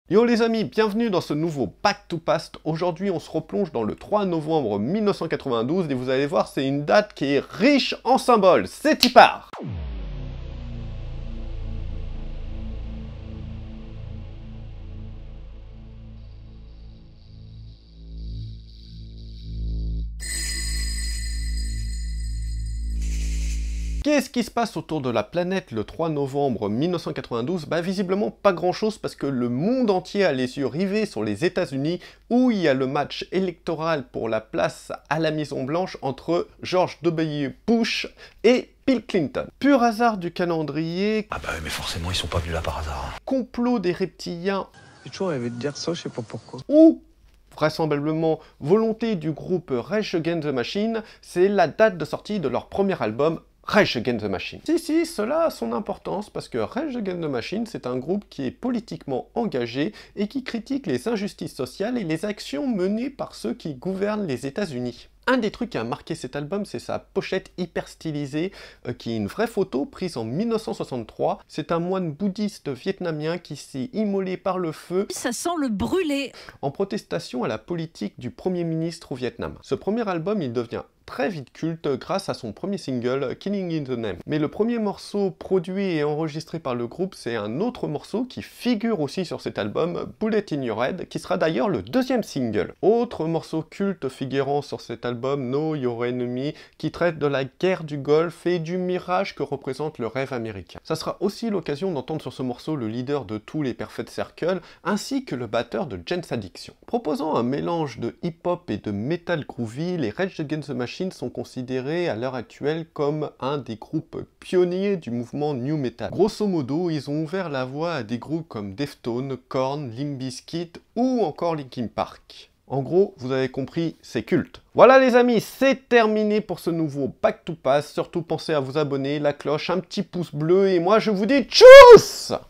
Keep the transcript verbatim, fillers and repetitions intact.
Yo les amis, bienvenue dans ce nouveau Back to Past. Aujourd'hui on se replonge dans le trois novembre mille neuf cent quatre-vingt-douze et vous allez voir c'est une date qui est riche en symboles. C'est y part. Qu'est-ce qui se passe autour de la planète le trois novembre mille neuf cent quatre-vingt-douze? Bah visiblement pas grand chose parce que le monde entier a les yeux rivés sur les États-Unis où il y a le match électoral pour la place à la Maison Blanche entre George W. Bush et Bill Clinton. Pur hasard du calendrier. Ah bah oui, mais forcément ils sont pas venus là par hasard. Complot des reptiliens. J'ai toujours rêvé de dire ça, je sais pas pourquoi. Ou vraisemblablement volonté du groupe Rage Against the Machine, c'est la date de sortie de leur premier album Rage Against the Machine. Si, si, cela a son importance parce que Rage Against the Machine, c'est un groupe qui est politiquement engagé et qui critique les injustices sociales et les actions menées par ceux qui gouvernent les États-Unis. Un des trucs qui a marqué cet album, c'est sa pochette hyper stylisée, euh, qui est une vraie photo prise en mille neuf cent soixante-trois. C'est un moine bouddhiste vietnamien qui s'est immolé par le feu. Ça sent le brûlé. En protestation à la politique du Premier ministre au Vietnam. Ce premier album, il devient très vite culte grâce à son premier single, Killing in the Name. Mais le premier morceau produit et enregistré par le groupe, c'est un autre morceau qui figure aussi sur cet album, Bullet in Your Head, qui sera d'ailleurs le deuxième single. Autre morceau culte figurant sur cet album, Know Your Enemy, qui traite de la guerre du Golfe et du mirage que représente le rêve américain. Ça sera aussi l'occasion d'entendre sur ce morceau le leader de tous les Perfect Circle, ainsi que le batteur de Jane's Addiction. Proposant un mélange de hip-hop et de metal groovy, les Rage Against the Machine sont considérés à l'heure actuelle comme un des groupes pionniers du mouvement New Metal. Grosso modo, ils ont ouvert la voie à des groupes comme Deftones, Korn, Limp Bizkit ou encore Linkin Park. En gros, vous avez compris, c'est culte. Voilà les amis, c'est terminé pour ce nouveau Back to Past. Surtout pensez à vous abonner, la cloche, un petit pouce bleu et moi je vous dis tchuss!